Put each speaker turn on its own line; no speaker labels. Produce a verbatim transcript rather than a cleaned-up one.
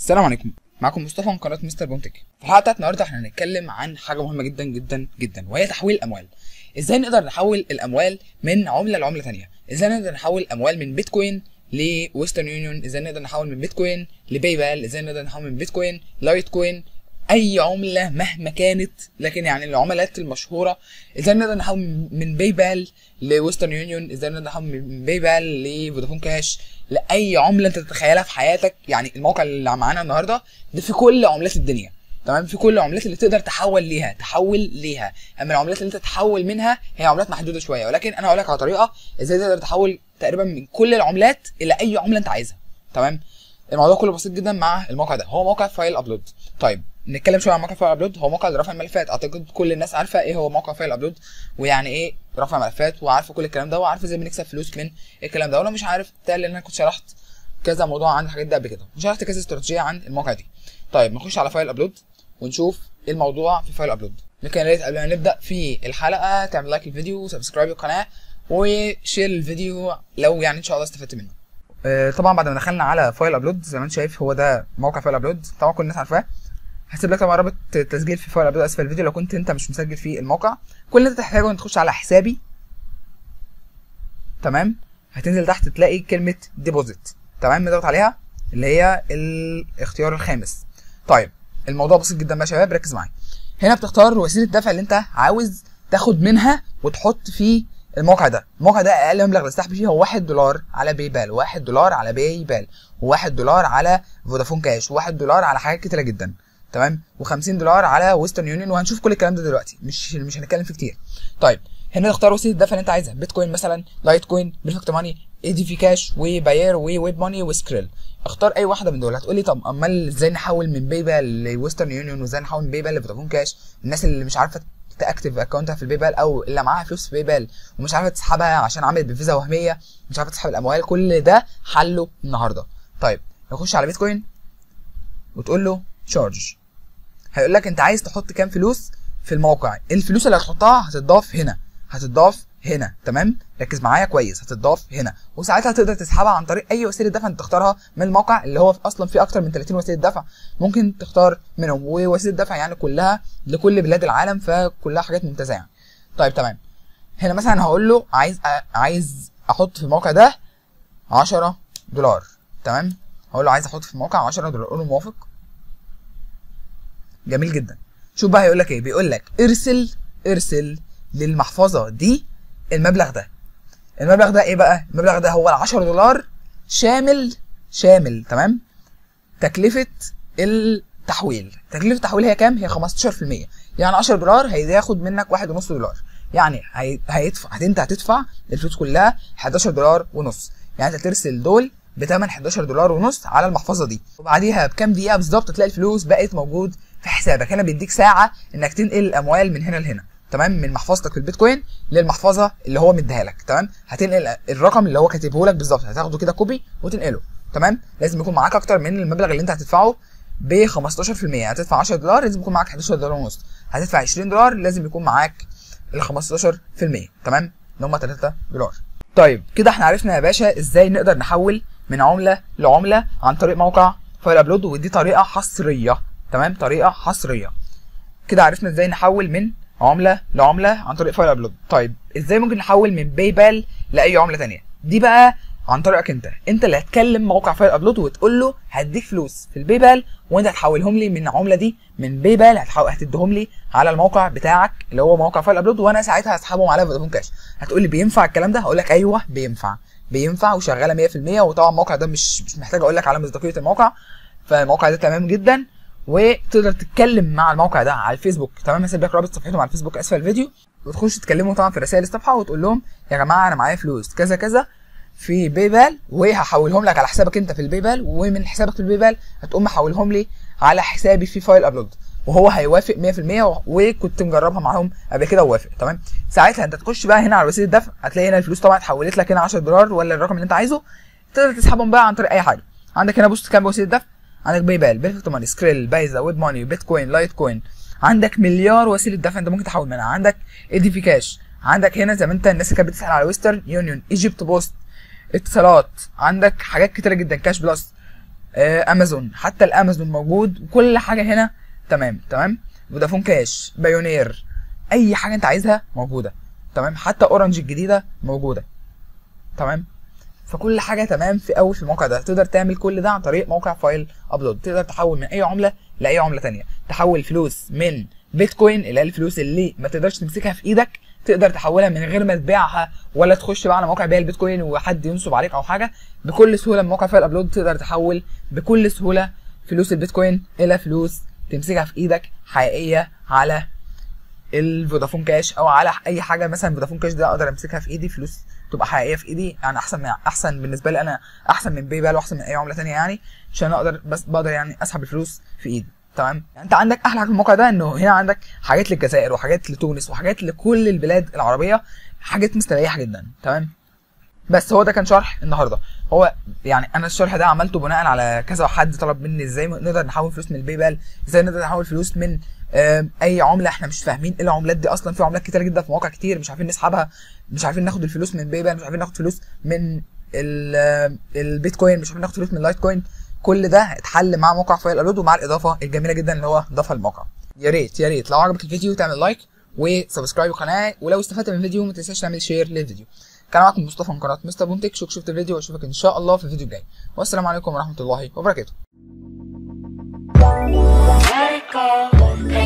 السلام عليكم، معكم مصطفى من قناه مستر بومتك. في الحلقه بتاعت النهارده احنا هنتكلم عن حاجه مهمه جدا جدا جدا، وهي تحويل الاموال. ازاي نقدر نحول الاموال من عمله لعمله ثانيه؟ ازاي نقدر نحول الاموال من بيتكوين لويسترن يونيون؟ ازاي نقدر نحول من بيتكوين لباي بال؟ ازاي نقدر نحول من بيتكوين لايت كوين؟ اي عمله مهما كانت، لكن يعني العملات المشهوره. ازاي نقدر نحول من باي بال لويسترن يونيون؟ ازاي نقدر نحول من باي بال لفودافون كاش؟ لاي عمله انت تتخيلها في حياتك. يعني الموقع اللي معانا النهارده ده في كل عملات الدنيا، تمام؟ في كل العملات اللي تقدر تحول ليها تحول ليها. اما العملات اللي انت تحول منها هي عملات محدوده شويه، ولكن انا هقول لك على طريقه ازاي تقدر تحول تقريبا من كل العملات الى اي عمله انت عايزها، تمام؟ الموضوع كله بسيط جدا مع الموقع ده. هو موقع فايل ابلود. طيب نتكلم شويه عن موقع فايل ابلود. هو موقع لرفع الملفات. اعتقد كل الناس عارفه ايه هو موقع فايل ابلود، ويعني ايه رفع ملفات، وعارفه كل الكلام ده، وعارفه ازاي بنكسب فلوس من الكلام ده. ولو مش عارف بالتالي انا كنت شرحت كذا موضوع عن الحاجات دي قبل كده، وشرحت كذا استراتيجيه عن الموقع دي. طيب نخش على فايل ابلود ونشوف ايه الموضوع في فايل ابلود. لكن يا ريت قبل ما نبدا في الحلقه تعمل لايك للفيديو وسبسكرايب للقناه وشير الفيديو لو يعني ان شاء الله استفدت منه. آه طبعا بعد ما دخلنا على فايل ابلود زي ما انت شايف هو ده موقع فايل ابلود، طبعا كل الناس عارفاه. هسيب لك طبعا رابط التسجيل في فايل ابلود اسفل الفيديو لو كنت انت مش مسجل في الموقع. كل اللي انت تحتاجه انك تخش على حسابي، تمام؟ هتنزل تحت تلاقي كلمه ديبوزيت، تمام؟ نضغط عليها اللي هي الاختيار الخامس. طيب الموضوع بسيط جدا بقى يا شباب، ركز معايا. هنا بتختار وسيله الدفع اللي انت عاوز تاخد منها وتحط في الموقع ده. الموقع ده اقل مبلغ للسحب فيه هو واحد دولار على باي بال، واحد دولار على باي بال، وواحد دولار على فودافون كاش، وواحد دولار على حاجات كتيره جدا، تمام؟ وخمسين دولار على ويسترن يونيون، وهنشوف كل الكلام ده دلوقتي، مش مش هنتكلم فيه كتير. طيب هنا تختار وسيله الدفع اللي انت عايزها، بيتكوين مثلا، لايت كوين، بيرفكت ماني، اي دي في كاش، وباير، وويب ماني، وسكريل. اختار اي واحده من دول. هتقولي طب امال ازاي نحول من باي بال لويسترن يونيون، وازاي نحول من باي بال لفودافون كاش؟ الناس اللي مش عارفه تاكتف اكونتها في الباي بال، او اللي معاها فلوس في باي بال ومش عارفه تسحبها عشان عملت بفيزا وهميه، مش عارفه تسحب الاموال، كل ده حله النهارده. طيب نخش على بيتكوين وتقول له تشارج. هيقول لك انت عايز تحط كام فلوس في الموقع. الفلوس اللي هتحطها هتضاف هنا، هتضاف هنا، تمام؟ ركز معايا كويس، هتضاف هنا، وساعتها تقدر تسحبها عن طريق اي وسيله دفع انت تختارها من الموقع اللي هو اصلا فيه اكتر من ثلاثين وسيله دفع ممكن تختار منهم، ووسيله دفع يعني كلها لكل بلاد العالم، فكلها حاجات ممتازه يعني. طيب تمام. هنا مثلا هقول له عايز أ... عايز احط في الموقع ده عشرة دولار، تمام؟ هقول له عايز احط في الموقع عشرة دولار، اقول له موافق. جميل جدا. شوف بقى هيقول لك ايه، بيقول لك ارسل ارسل للمحفظه دي المبلغ ده. المبلغ ده ايه بقى؟ المبلغ ده هو ال عشرة دولار شامل شامل تمام؟ تكلفه التحويل. تكلفه التحويل هي كام؟ هي خمستاشر في المية. يعني عشرة دولار هياخد منك واحد ونص دولار. يعني هي... هيدفع انت هتدفع الفلوس كلها حداشر دولار ونص. يعني انت ترسل دول بثمن حداشر دولار ونص على المحفظه دي، وبعديها بكام دقيقه بالظبط تلاقي الفلوس بقت موجود في حسابك. هنا بيديك ساعه انك تنقل الاموال من هنا لهنا، تمام؟ من محفظتك في البيتكوين للمحفظه اللي هو مديها لك، تمام؟ هتنقل الرقم اللي هو كاتبه لك بالظبط، هتاخده كده كوبي وتنقله، تمام؟ لازم يكون معاك اكتر من المبلغ اللي انت هتدفعه ب خمستاشر في المية. هتدفع عشرة دولار لازم يكون معاك حداشر دولار ونص. هتدفع عشرين دولار لازم يكون معاك ال خمستاشر في المية، تمام؟ اللي هم تلاتة دولار. طيب كده احنا عرفنا يا باشا ازاي نقدر نحول من عمله لعمله عن طريق موقع فايل ابلود، ودي طريقه حصريه، تمام؟ طريقه حصريه. كده عرفنا ازاي نحول من عمله لعمله عن طريق فايل ابلود. طيب ازاي ممكن نحول من باي بال لاي عمله ثانيه؟ دي بقى عن طريقك انت. انت اللي هتكلم موقع فايل ابلود وتقول له هديك فلوس في الباي بال، وانت هتحولهم لي من العمله دي من باي بال، هتديهم لي على الموقع بتاعك اللي هو موقع فايل ابلود، وانا ساعتها هسحبهم على فودافون كاش. هتقول لي بينفع الكلام ده؟ هقول لك ايوه بينفع، بينفع وشغاله مية في المية. وطبعا الموقع ده مش مش محتاج اقول لك على مصداقيه الموقع، فالموقع ده تمام جدا، وتقدر تتكلم مع الموقع ده على الفيسبوك، تمام؟ هسيب لك رابط صفحتهم على الفيسبوك اسفل الفيديو، وتخش تكلموا طبعا في رسائل الصفحه وتقول لهم يا جماعه انا معايا فلوس كذا كذا في باي بال، وهحولهم لك على حسابك انت في الباي بال، ومن حسابك في الباي بال هتقوم محولهم لي على حسابي في فايل ابلود، وهو هيوافق مية في المية، وكنت مجربها معاهم قبل كده ووافق، تمام؟ ساعتها انت تخش بقى هنا على وسيله الدفع، هتلاقي هنا الفلوس طبعا اتحولت لك هنا عشرة دولار ولا الرقم اللي انت عايزه. تقدر تسحبهم بقى عن طريق اي حاجه. عندك هنا بص كام وسيله دفع، عندك باي بال، بيرفكت ماني، سكريل، بايزا، ويب ماني، بيتكوين، لايت كوين. عندك مليار وسيله دفع انت ممكن تحول منها. عندك اي دي في كاش، عندك هنا زي ما انت الناس اللي كانت بتسال على ويسترن يونيون، ايجيبت بوست، اتصالات، عندك حاجات كتيره جدا، كاش بلس، آه امازون، حتى الامازون موجود، وكل حاجه هنا تمام تمام. فودافون كاش، بايونير، اي حاجه انت عايزها موجوده تمام. حتى اورنج الجديده موجوده تمام. فكل حاجه تمام في اول في الموقع ده. تقدر تعمل كل ده عن طريق موقع فايل ابلود. تقدر تحول من اي عمله لاي عمله ثانيه، تحول فلوس من بيتكوين اللي هي الفلوس اللي ما تقدرش تمسكها في ايدك، تقدر تحولها من غير ما تبيعها ولا تخش بقى على موقع بيع البيتكوين وحد ينصب عليك او حاجه. بكل سهوله من موقع فايل ابلود تقدر تحول بكل سهوله فلوس البيتكوين الى فلوس تمسكها في ايدك حقيقيه على الفودافون كاش او على اي حاجه. مثلا فودافون كاش ده اقدر امسكها في ايدي، فلوس تبقى حقيقيه في ايدي. يعني احسن من احسن بالنسبه لي انا، احسن من باي بال واحسن من اي عمله ثانيه يعني، عشان اقدر بس بقدر يعني اسحب الفلوس في ايدي تمام. يعني انت عندك احلى حاجه في الموقع ده انه هنا عندك حاجات للجزائر وحاجات لتونس وحاجات لكل البلاد العربيه، حاجات مستريحه جدا تمام. بس هو ده كان شرح النهارده. هو يعني انا الشرح ده عملته بناء على كذا حد طلب مني ازاي نقدر نحول فلوس من الباي بال، ازاي نقدر نحول فلوس من اي عمله احنا مش فاهمين ايه العملات دي اصلا. في عملات كتير جدا في مواقع كتير مش عارفين نسحبها، مش عارفين ناخد الفلوس من باي بال، مش عارفين ناخد فلوس من البيتكوين، مش عارفين ناخد فلوس من اللايت كوين. كل ده اتحل مع موقع فايل ابلود ومع الاضافه الجميله جدا اللي هو ضافها للموقع. يا ريت يا ريت لو عجبك الفيديو تعمل لايك وسبسكرايب القناه، ولو استفدت من الفيديو ما تنساش تعمل شير للفيديو. كان معاكم مصطفى من قناه مستر بونتك. شوف شفت الفيديو واشوفك ان شاء الله في الفيديو الجاي، والسلام عليكم ورحمه الله وبركاته.